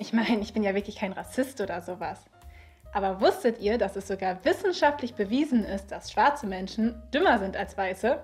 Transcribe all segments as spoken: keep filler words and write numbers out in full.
Ich meine, ich bin ja wirklich kein Rassist oder sowas. Aber wusstet ihr, dass es sogar wissenschaftlich bewiesen ist, dass schwarze Menschen dümmer sind als Weiße?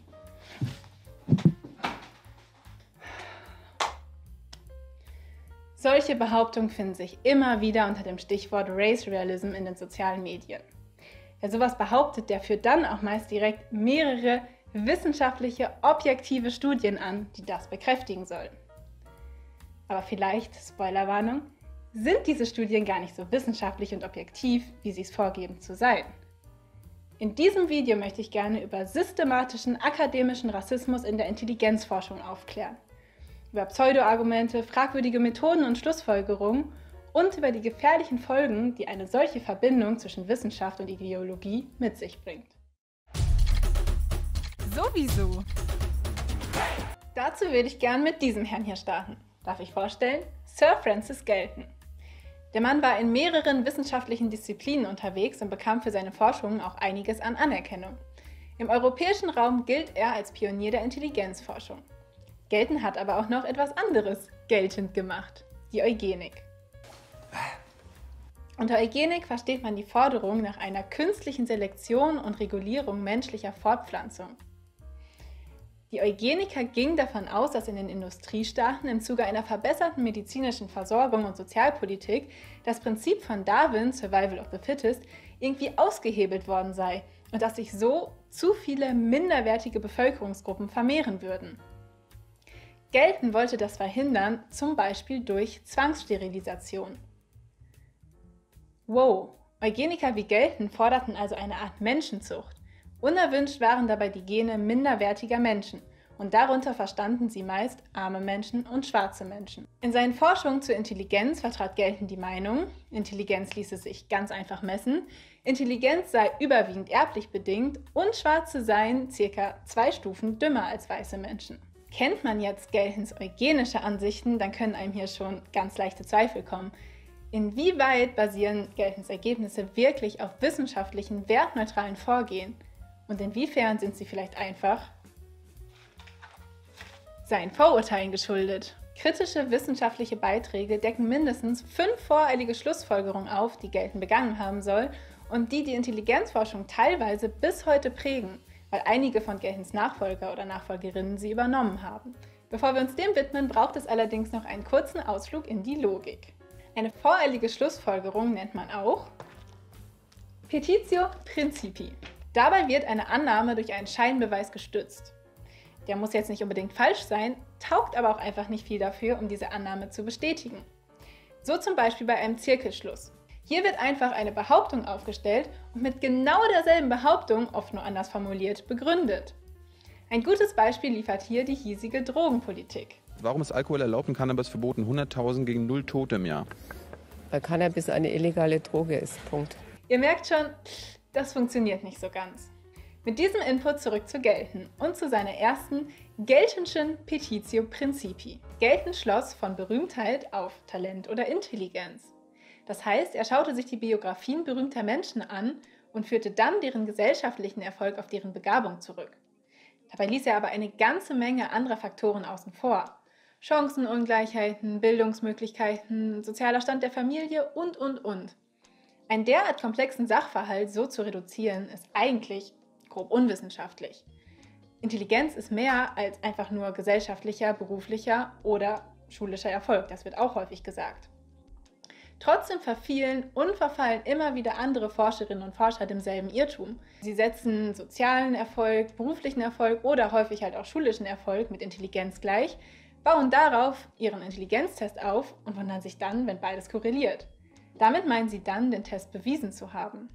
Solche Behauptungen finden sich immer wieder unter dem Stichwort Race Realism in den sozialen Medien. Wer sowas behauptet, der führt dann auch meist direkt mehrere wissenschaftliche, objektive Studien an, die das bekräftigen sollen. Aber vielleicht, Spoilerwarnung, sind diese Studien gar nicht so wissenschaftlich und objektiv, wie sie es vorgeben zu sein. In diesem Video möchte ich gerne über systematischen akademischen Rassismus in der Intelligenzforschung aufklären, über Pseudo-Argumente, fragwürdige Methoden und Schlussfolgerungen und über die gefährlichen Folgen, die eine solche Verbindung zwischen Wissenschaft und Ideologie mit sich bringt. Sowieso! Dazu würde ich gern mit diesem Herrn hier starten. Darf ich vorstellen? Sir Francis Galton. Der Mann war in mehreren wissenschaftlichen Disziplinen unterwegs und bekam für seine Forschungen auch einiges an Anerkennung. Im europäischen Raum gilt er als Pionier der Intelligenzforschung. Galton hat aber auch noch etwas anderes geltend gemacht, die Eugenik. Unter Eugenik versteht man die Forderung nach einer künstlichen Selektion und Regulierung menschlicher Fortpflanzung. Die Eugeniker gingen davon aus, dass in den Industriestaaten im Zuge einer verbesserten medizinischen Versorgung und Sozialpolitik das Prinzip von Darwin, Survival of the Fittest, irgendwie ausgehebelt worden sei und dass sich so zu viele minderwertige Bevölkerungsgruppen vermehren würden. Galton wollte das verhindern, zum Beispiel durch Zwangssterilisation. Wow, Eugeniker wie Galton forderten also eine Art Menschenzucht. Unerwünscht waren dabei die Gene minderwertiger Menschen und darunter verstanden sie meist arme Menschen und schwarze Menschen. In seinen Forschungen zur Intelligenz vertrat Galton die Meinung, Intelligenz ließe sich ganz einfach messen, Intelligenz sei überwiegend erblich bedingt und Schwarze seien circa zwei Stufen dümmer als weiße Menschen. Kennt man jetzt Galtons eugenische Ansichten, dann können einem hier schon ganz leichte Zweifel kommen. Inwieweit basieren Galtons Ergebnisse wirklich auf wissenschaftlichen, wertneutralen Vorgehen? Und inwiefern sind sie vielleicht einfach seinen Vorurteilen geschuldet? Kritische wissenschaftliche Beiträge decken mindestens fünf voreilige Schlussfolgerungen auf, die Galton begangen haben soll und die die Intelligenzforschung teilweise bis heute prägen, weil einige von Galtons Nachfolger oder Nachfolgerinnen sie übernommen haben. Bevor wir uns dem widmen, braucht es allerdings noch einen kurzen Ausflug in die Logik. Eine voreilige Schlussfolgerung nennt man auch Petitio Principii. Dabei wird eine Annahme durch einen Scheinbeweis gestützt. Der muss jetzt nicht unbedingt falsch sein, taugt aber auch einfach nicht viel dafür, um diese Annahme zu bestätigen. So zum Beispiel bei einem Zirkelschluss. Hier wird einfach eine Behauptung aufgestellt und mit genau derselben Behauptung, oft nur anders formuliert, begründet. Ein gutes Beispiel liefert hier die hiesige Drogenpolitik. Warum ist Alkohol erlaubt und Cannabis verboten? hunderttausend gegen null Tote im Jahr. Weil Cannabis eine illegale Droge ist. Punkt. Ihr merkt schon, das funktioniert nicht so ganz. Mit diesem Input zurück zu Galton und zu seiner ersten Galtonschen Petitio Principii. Galton schloss von Berühmtheit auf Talent oder Intelligenz. Das heißt, er schaute sich die Biografien berühmter Menschen an und führte dann deren gesellschaftlichen Erfolg auf deren Begabung zurück. Dabei ließ er aber eine ganze Menge anderer Faktoren außen vor. Chancenungleichheiten, Bildungsmöglichkeiten, sozialer Stand der Familie und, und, und. Einen derart komplexen Sachverhalt so zu reduzieren, ist eigentlich grob unwissenschaftlich. Intelligenz ist mehr als einfach nur gesellschaftlicher, beruflicher oder schulischer Erfolg, das wird auch häufig gesagt. Trotzdem verfielen und verfallen immer wieder andere Forscherinnen und Forscher demselben Irrtum. Sie setzen sozialen Erfolg, beruflichen Erfolg oder häufig halt auch schulischen Erfolg mit Intelligenz gleich, bauen darauf ihren Intelligenztest auf und wundern sich dann, wenn beides korreliert. Damit meinen sie dann, den Test bewiesen zu haben.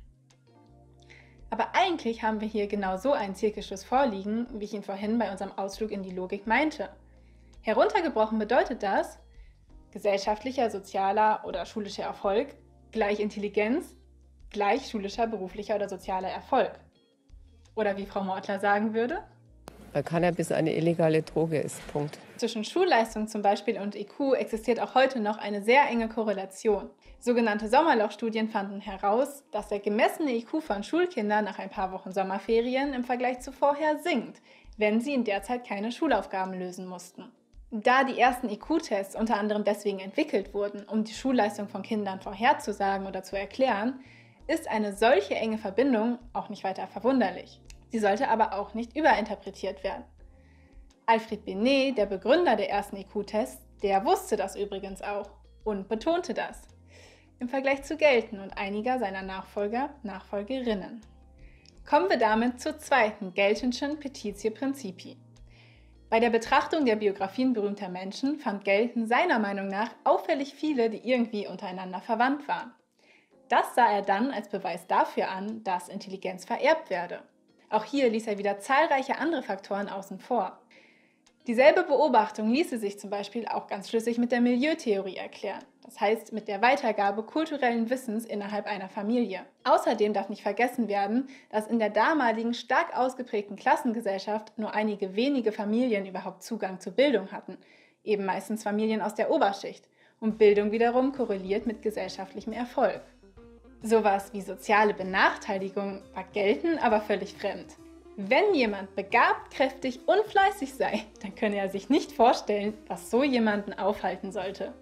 Aber eigentlich haben wir hier genau so einen Zirkelschluss vorliegen, wie ich ihn vorhin bei unserem Ausflug in die Logik meinte. Heruntergebrochen bedeutet das, gesellschaftlicher, sozialer oder schulischer Erfolg gleich Intelligenz gleich schulischer, beruflicher oder sozialer Erfolg. Oder wie Frau Mortler sagen würde? Weil Cannabis eine illegale Droge ist. Punkt. Zwischen Schulleistung zum Beispiel und I Q existiert auch heute noch eine sehr enge Korrelation. Sogenannte Sommerlochstudien fanden heraus, dass der gemessene I Q von Schulkindern nach ein paar Wochen Sommerferien im Vergleich zu vorher sinkt, wenn sie in der Zeit keine Schulaufgaben lösen mussten. Da die ersten I Q-Tests unter anderem deswegen entwickelt wurden, um die Schulleistung von Kindern vorherzusagen oder zu erklären, ist eine solche enge Verbindung auch nicht weiter verwunderlich. Sie sollte aber auch nicht überinterpretiert werden. Alfred Binet, der Begründer der ersten I Q-Tests, der wusste das übrigens auch und betonte das im Vergleich zu Galton und einiger seiner Nachfolger, Nachfolgerinnen. Kommen wir damit zur zweiten Galtonschen Petitio Principii. Bei der Betrachtung der Biografien berühmter Menschen fand Galton seiner Meinung nach auffällig viele, die irgendwie untereinander verwandt waren. Das sah er dann als Beweis dafür an, dass Intelligenz vererbt werde. Auch hier ließ er wieder zahlreiche andere Faktoren außen vor. Dieselbe Beobachtung ließe sich zum Beispiel auch ganz schlüssig mit der Milieutheorie erklären, das heißt mit der Weitergabe kulturellen Wissens innerhalb einer Familie. Außerdem darf nicht vergessen werden, dass in der damaligen stark ausgeprägten Klassengesellschaft nur einige wenige Familien überhaupt Zugang zur Bildung hatten, eben meistens Familien aus der Oberschicht, und Bildung wiederum korreliert mit gesellschaftlichem Erfolg. Sowas wie soziale Benachteiligung war Galton aber völlig fremd. Wenn jemand begabt, kräftig und fleißig sei, dann könne er sich nicht vorstellen, was so jemanden aufhalten sollte.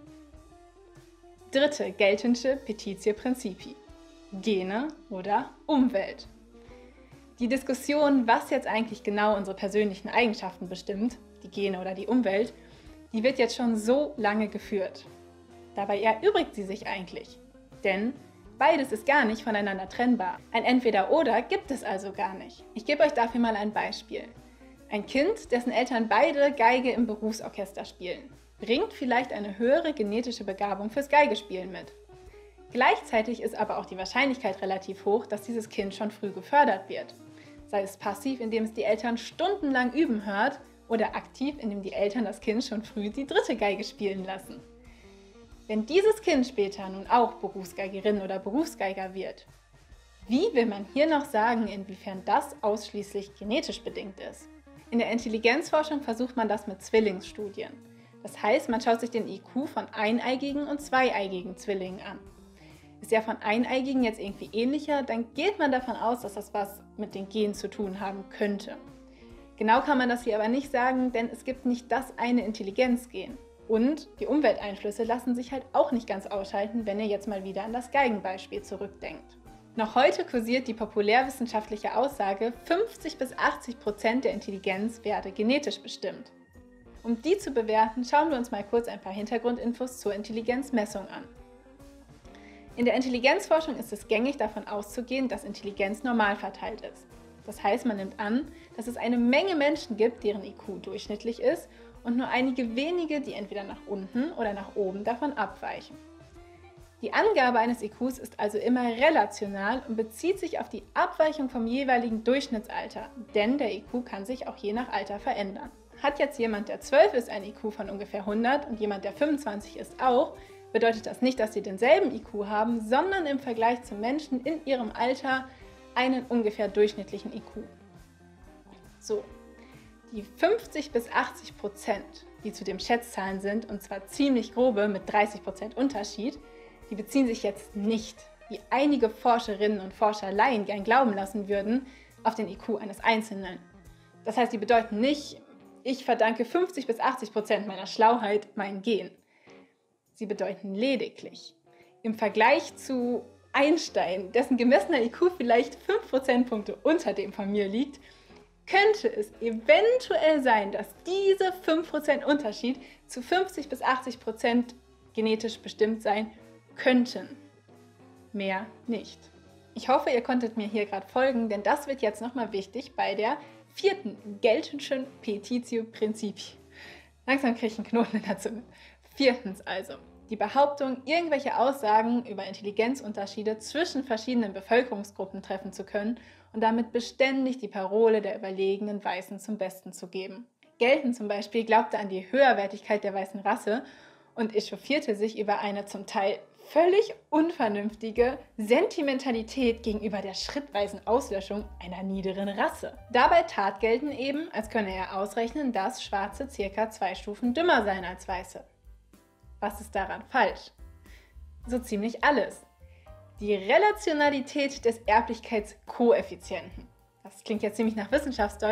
Dritte Galtonsche Petitio Principii: Gene oder Umwelt. Die Diskussion, was jetzt eigentlich genau unsere persönlichen Eigenschaften bestimmt, die Gene oder die Umwelt, die wird jetzt schon so lange geführt. Dabei erübrigt sie sich eigentlich, denn beides ist gar nicht voneinander trennbar. Ein Entweder-Oder gibt es also gar nicht. Ich gebe euch dafür mal ein Beispiel. Ein Kind, dessen Eltern beide Geige im Berufsorchester spielen, bringt vielleicht eine höhere genetische Begabung fürs Geigespielen mit. Gleichzeitig ist aber auch die Wahrscheinlichkeit relativ hoch, dass dieses Kind schon früh gefördert wird. Sei es passiv, indem es die Eltern stundenlang üben hört, oder aktiv, indem die Eltern das Kind schon früh die dritte Geige spielen lassen. Wenn dieses Kind später nun auch Berufsgeigerin oder Berufsgeiger wird, wie will man hier noch sagen, inwiefern das ausschließlich genetisch bedingt ist? In der Intelligenzforschung versucht man das mit Zwillingsstudien. Das heißt, man schaut sich den I Q von eineigigen und zweieigigen Zwillingen an. Ist der von eineigigen jetzt irgendwie ähnlicher, dann geht man davon aus, dass das was mit den Genen zu tun haben könnte. Genau kann man das hier aber nicht sagen, denn es gibt nicht das eine Intelligenzgen. Und die Umwelteinflüsse lassen sich halt auch nicht ganz ausschalten, wenn ihr jetzt mal wieder an das Geigenbeispiel zurückdenkt. Noch heute kursiert die populärwissenschaftliche Aussage, fünfzig bis achtzig Prozent der Intelligenz werde genetisch bestimmt. Um die zu bewerten, schauen wir uns mal kurz ein paar Hintergrundinfos zur Intelligenzmessung an. In der Intelligenzforschung ist es gängig, davon auszugehen, dass Intelligenz normal verteilt ist. Das heißt, man nimmt an, dass es eine Menge Menschen gibt, deren I Q durchschnittlich ist, und nur einige wenige, die entweder nach unten oder nach oben davon abweichen. Die Angabe eines I Qs ist also immer relational und bezieht sich auf die Abweichung vom jeweiligen Durchschnittsalter, denn der I Q kann sich auch je nach Alter verändern. Hat jetzt jemand, der zwölf ist, ein I Q von ungefähr hundert und jemand, der fünfundzwanzig ist, auch, bedeutet das nicht, dass sie denselben I Q haben, sondern im Vergleich zu Menschen in ihrem Alter einen ungefähr durchschnittlichen I Q. So. Die fünfzig bis achtzig Prozent, die zudem Schätzzahlen sind, und zwar ziemlich grobe mit dreißig Prozent Unterschied, die beziehen sich jetzt nicht, wie einige Forscherinnen und Forscher Laien gern glauben lassen würden, auf den I Q eines Einzelnen. Das heißt, die bedeuten nicht, ich verdanke fünfzig bis achtzig Prozent meiner Schlauheit meinen Gen. Sie bedeuten lediglich, im Vergleich zu Einstein, dessen gemessener I Q vielleicht fünf Prozentpunkte unter dem von mir liegt, könnte es eventuell sein, dass diese fünf Prozent Unterschied zu fünfzig bis achtzig Prozent genetisch bestimmt sein könnten. Mehr nicht. Ich hoffe, ihr konntet mir hier gerade folgen, denn das wird jetzt nochmal wichtig bei der vierten Galtonschen Petitio Principii. Langsam kriege ich einen Knoten in der Zunge. Viertens also. Die Behauptung, irgendwelche Aussagen über Intelligenzunterschiede zwischen verschiedenen Bevölkerungsgruppen treffen zu können und damit beständig die Parole der überlegenen Weißen zum Besten zu geben. Galton zum Beispiel glaubte an die Höherwertigkeit der weißen Rasse und echauffierte sich über eine zum Teil völlig unvernünftige Sentimentalität gegenüber der schrittweisen Auslöschung einer niederen Rasse. Dabei tat Galton eben, als könne er ausrechnen, dass Schwarze circa zwei Stufen dümmer seien als Weiße. Was ist daran falsch? So ziemlich alles. Die Relationalität des Erblichkeitskoeffizienten. Das klingt jetzt ziemlich nach Wissenschaftsdeutsch,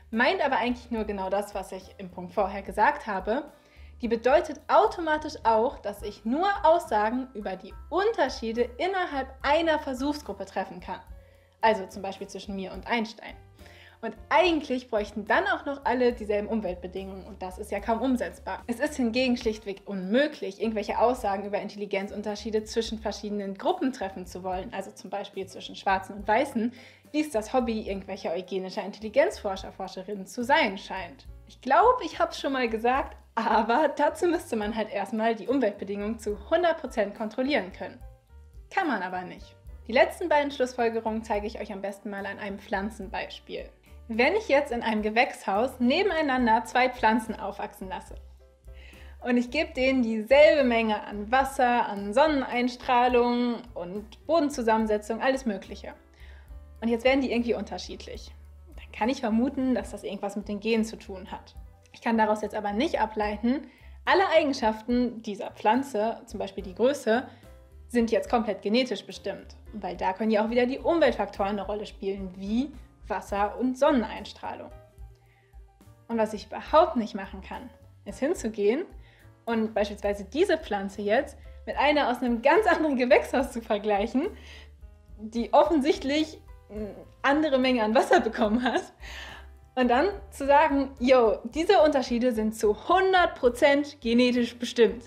meint aber eigentlich nur genau das, was ich im Punkt vorher gesagt habe. Die bedeutet automatisch auch, dass ich nur Aussagen über die Unterschiede innerhalb einer Versuchsgruppe treffen kann. Also zum Beispiel zwischen mir und Einstein. Und eigentlich bräuchten dann auch noch alle dieselben Umweltbedingungen und das ist ja kaum umsetzbar. Es ist hingegen schlichtweg unmöglich, irgendwelche Aussagen über Intelligenzunterschiede zwischen verschiedenen Gruppen treffen zu wollen, also zum Beispiel zwischen Schwarzen und Weißen, wie es das Hobby irgendwelcher eugenischer Intelligenzforscher, Forscherinnen zu sein scheint. Ich glaube, ich habe es schon mal gesagt, aber dazu müsste man halt erstmal die Umweltbedingungen zu hundert Prozent kontrollieren können. Kann man aber nicht. Die letzten beiden Schlussfolgerungen zeige ich euch am besten mal an einem Pflanzenbeispiel. Wenn ich jetzt in einem Gewächshaus nebeneinander zwei Pflanzen aufwachsen lasse und ich gebe denen dieselbe Menge an Wasser, an Sonneneinstrahlung und Bodenzusammensetzung, alles Mögliche. Und jetzt werden die irgendwie unterschiedlich. Dann kann ich vermuten, dass das irgendwas mit den Genen zu tun hat. Ich kann daraus jetzt aber nicht ableiten, alle Eigenschaften dieser Pflanze, zum Beispiel die Größe, sind jetzt komplett genetisch bestimmt. Weil da können ja auch wieder die Umweltfaktoren eine Rolle spielen, wie Wasser und Sonneneinstrahlung. Und was ich überhaupt nicht machen kann, ist hinzugehen und beispielsweise diese Pflanze jetzt mit einer aus einem ganz anderen Gewächshaus zu vergleichen, die offensichtlich eine andere Menge an Wasser bekommen hat. Und dann zu sagen, yo, diese Unterschiede sind zu hundert Prozent genetisch bestimmt.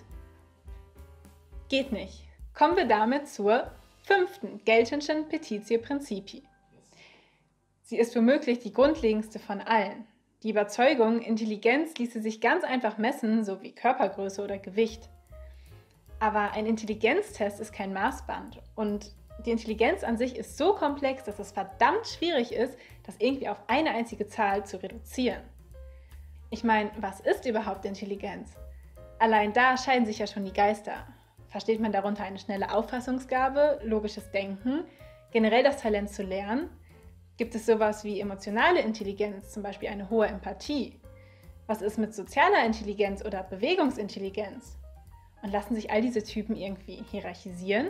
Geht nicht. Kommen wir damit zur fünften Geltenschen Petitio Principii. Sie ist womöglich die grundlegendste von allen. Die Überzeugung, Intelligenz ließe sich ganz einfach messen, so wie Körpergröße oder Gewicht. Aber ein Intelligenztest ist kein Maßband und die Intelligenz an sich ist so komplex, dass es verdammt schwierig ist, das irgendwie auf eine einzige Zahl zu reduzieren. Ich meine, was ist überhaupt Intelligenz? Allein da scheiden sich ja schon die Geister. Versteht man darunter eine schnelle Auffassungsgabe, logisches Denken, generell das Talent zu lernen? Gibt es sowas wie emotionale Intelligenz, zum Beispiel eine hohe Empathie? Was ist mit sozialer Intelligenz oder Bewegungsintelligenz? Und lassen sich all diese Typen irgendwie hierarchisieren?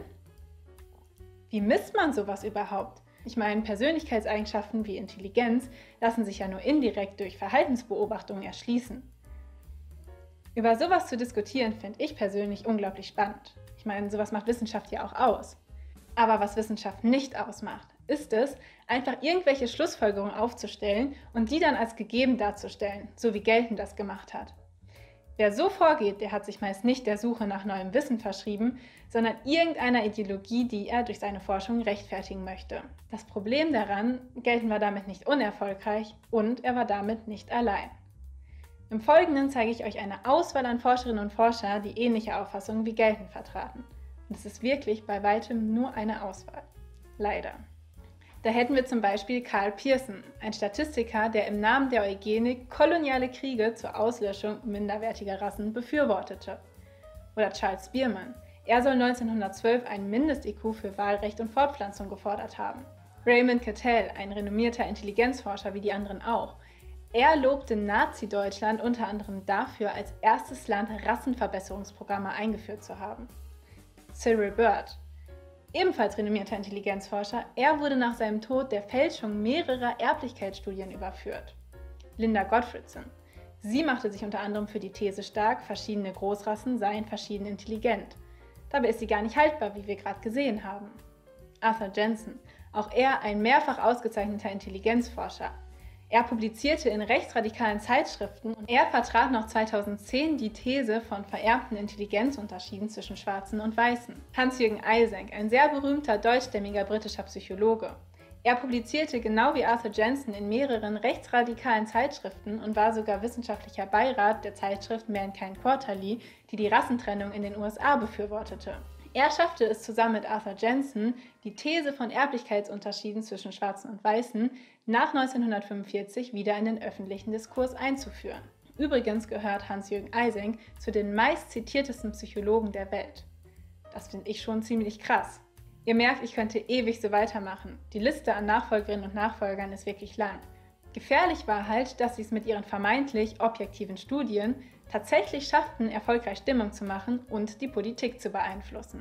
Wie misst man sowas überhaupt? Ich meine, Persönlichkeitseigenschaften wie Intelligenz lassen sich ja nur indirekt durch Verhaltensbeobachtungen erschließen. Über sowas zu diskutieren, finde ich persönlich unglaublich spannend. Ich meine, sowas macht Wissenschaft ja auch aus. Aber was Wissenschaft nicht ausmacht, ist es, einfach irgendwelche Schlussfolgerungen aufzustellen und die dann als gegeben darzustellen, so wie Galton das gemacht hat. Wer so vorgeht, der hat sich meist nicht der Suche nach neuem Wissen verschrieben, sondern irgendeiner Ideologie, die er durch seine Forschung rechtfertigen möchte. Das Problem daran, Galton war damit nicht unerfolgreich und er war damit nicht allein. Im Folgenden zeige ich euch eine Auswahl an Forscherinnen und Forscher, die ähnliche Auffassungen wie Galton vertraten. Und es ist wirklich bei weitem nur eine Auswahl. Leider. Da hätten wir zum Beispiel Karl Pearson, ein Statistiker, der im Namen der Eugenik koloniale Kriege zur Auslöschung minderwertiger Rassen befürwortete. Oder Charles Spearman. Er soll neunzehnhundertzwölf einen Mindest-I Q für Wahlrecht und Fortpflanzung gefordert haben. Raymond Cattell, ein renommierter Intelligenzforscher wie die anderen auch. Er lobte Nazi-Deutschland unter anderem dafür, als erstes Land Rassenverbesserungsprogramme eingeführt zu haben. Cyril Bird, ebenfalls renommierter Intelligenzforscher, er wurde nach seinem Tod der Fälschung mehrerer Erblichkeitsstudien überführt. Linda Gottfredson, sie machte sich unter anderem für die These stark, verschiedene Großrassen seien verschieden intelligent. Dabei ist sie gar nicht haltbar, wie wir gerade gesehen haben. Arthur Jensen, auch er ein mehrfach ausgezeichneter Intelligenzforscher. Er publizierte in rechtsradikalen Zeitschriften und er vertrat noch zweitausendzehn die These von vererbten Intelligenzunterschieden zwischen Schwarzen und Weißen. Hans-Jürgen Eysenck, ein sehr berühmter deutschstämmiger britischer Psychologe. Er publizierte genau wie Arthur Jensen in mehreren rechtsradikalen Zeitschriften und war sogar wissenschaftlicher Beirat der Zeitschrift Mankind Quarterly, die die Rassentrennung in den U S A befürwortete. Er schaffte es zusammen mit Arthur Jensen, die These von Erblichkeitsunterschieden zwischen Schwarzen und Weißen nach neunzehnhundertfünfundvierzig wieder in den öffentlichen Diskurs einzuführen. Übrigens gehört Hans-Jürgen Eysenck zu den meistzitiertesten Psychologen der Welt. Das finde ich schon ziemlich krass. Ihr merkt, ich könnte ewig so weitermachen. Die Liste an Nachfolgerinnen und Nachfolgern ist wirklich lang. Gefährlich war halt, dass sie es mit ihren vermeintlich objektiven Studien tatsächlich schafften, erfolgreich Stimmung zu machen und die Politik zu beeinflussen.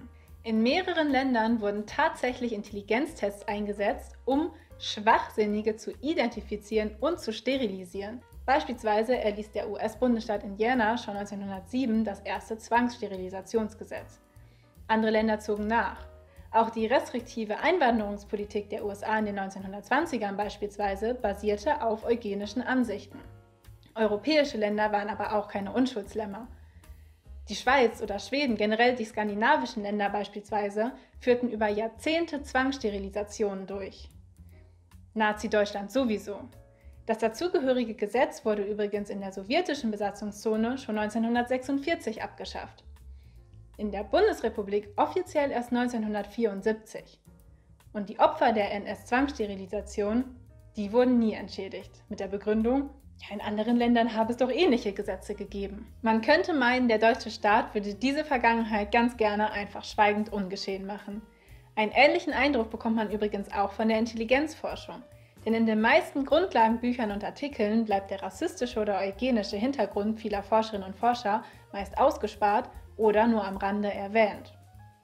In mehreren Ländern wurden tatsächlich Intelligenztests eingesetzt, um Schwachsinnige zu identifizieren und zu sterilisieren. Beispielsweise erließ der U S-Bundesstaat Indiana schon neunzehnhundertsieben das erste Zwangssterilisationsgesetz. Andere Länder zogen nach. Auch die restriktive Einwanderungspolitik der U S A in den neunzehnhundertzwanzigern beispielsweise basierte auf eugenischen Ansichten. Europäische Länder waren aber auch keine Unschuldslämmer. Die Schweiz oder Schweden, generell die skandinavischen Länder beispielsweise, führten über Jahrzehnte Zwangssterilisationen durch. Nazi-Deutschland sowieso. Das dazugehörige Gesetz wurde übrigens in der sowjetischen Besatzungszone schon neunzehnhundertsechsundvierzig abgeschafft. In der Bundesrepublik offiziell erst neunzehnhundertvierundsiebzig. Und die Opfer der N S-Zwangssterilisation, die wurden nie entschädigt, mit der Begründung, ja, in anderen Ländern habe es doch ähnliche Gesetze gegeben. Man könnte meinen, der deutsche Staat würde diese Vergangenheit ganz gerne einfach schweigend ungeschehen machen. Einen ähnlichen Eindruck bekommt man übrigens auch von der Intelligenzforschung. Denn in den meisten Grundlagenbüchern und Artikeln bleibt der rassistische oder eugenische Hintergrund vieler Forscherinnen und Forscher meist ausgespart oder nur am Rande erwähnt.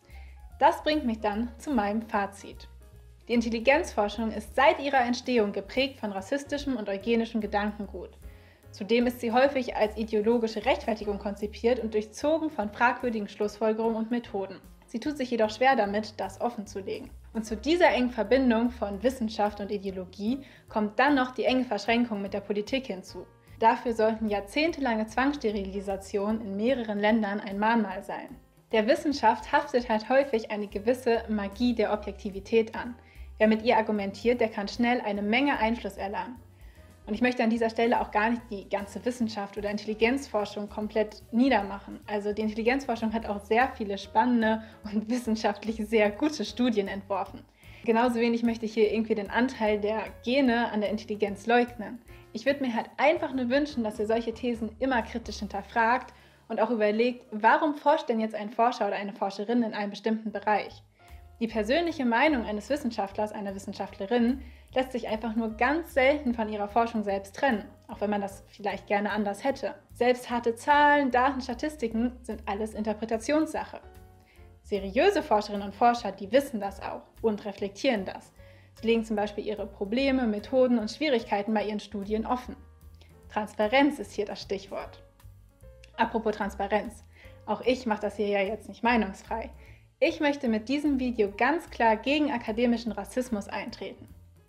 Das bringt mich dann zu meinem Fazit. Die Intelligenzforschung ist seit ihrer Entstehung geprägt von rassistischem und eugenischem Gedankengut. Zudem ist sie häufig als ideologische Rechtfertigung konzipiert und durchzogen von fragwürdigen Schlussfolgerungen und Methoden. Sie tut sich jedoch schwer damit, das offenzulegen. Und zu dieser engen Verbindung von Wissenschaft und Ideologie kommt dann noch die enge Verschränkung mit der Politik hinzu. Dafür sollten jahrzehntelange Zwangssterilisationen in mehreren Ländern ein Mahnmal sein. Der Wissenschaft haftet halt häufig eine gewisse Magie der Objektivität an. Wer mit ihr argumentiert, der kann schnell eine Menge Einfluss erlangen. Und ich möchte an dieser Stelle auch gar nicht die ganze Wissenschaft oder Intelligenzforschung komplett niedermachen. Also die Intelligenzforschung hat auch sehr viele spannende und wissenschaftlich sehr gute Studien entworfen. Genauso wenig möchte ich hier irgendwie den Anteil der Gene an der Intelligenz leugnen. Ich würde mir halt einfach nur wünschen, dass ihr solche Thesen immer kritisch hinterfragt und auch überlegt, warum forscht denn jetzt ein Forscher oder eine Forscherin in einem bestimmten Bereich? Die persönliche Meinung eines Wissenschaftlers, einer Wissenschaftlerin, lässt sich einfach nur ganz selten von ihrer Forschung selbst trennen, auch wenn man das vielleicht gerne anders hätte. Selbst harte Zahlen, Daten, Statistiken sind alles Interpretationssache. Seriöse Forscherinnen und Forscher, die wissen das auch und reflektieren das. Sie legen zum Beispiel ihre Probleme, Methoden und Schwierigkeiten bei ihren Studien offen. Transparenz ist hier das Stichwort. Apropos Transparenz, auch ich mache das hier ja jetzt nicht meinungsfrei. Ich möchte mit diesem Video ganz klar gegen akademischen Rassismus eintreten.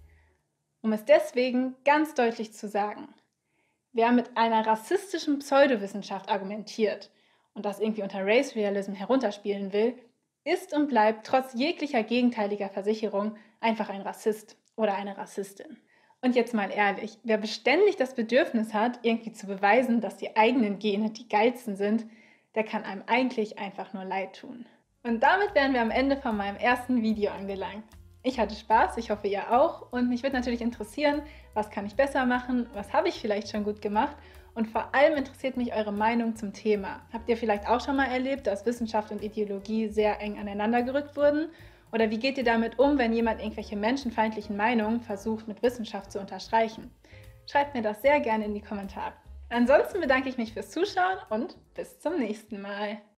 Um es deswegen ganz deutlich zu sagen, wer mit einer rassistischen Pseudowissenschaft argumentiert und das irgendwie unter Race Realism herunterspielen will, ist und bleibt trotz jeglicher gegenteiliger Versicherung einfach ein Rassist oder eine Rassistin. Und jetzt mal ehrlich, wer beständig das Bedürfnis hat, irgendwie zu beweisen, dass die eigenen Gene die geilsten sind, der kann einem eigentlich einfach nur leid tun. Und damit wären wir am Ende von meinem ersten Video angelangt. Ich hatte Spaß, ich hoffe ihr auch und mich würde natürlich interessieren, was kann ich besser machen, was habe ich vielleicht schon gut gemacht und vor allem interessiert mich eure Meinung zum Thema. Habt ihr vielleicht auch schon mal erlebt, dass Wissenschaft und Ideologie sehr eng aneinander gerückt wurden? Oder wie geht ihr damit um, wenn jemand irgendwelche menschenfeindlichen Meinungen versucht mit Wissenschaft zu unterstreichen? Schreibt mir das sehr gerne in die Kommentare. Ansonsten bedanke ich mich fürs Zuschauen und bis zum nächsten Mal.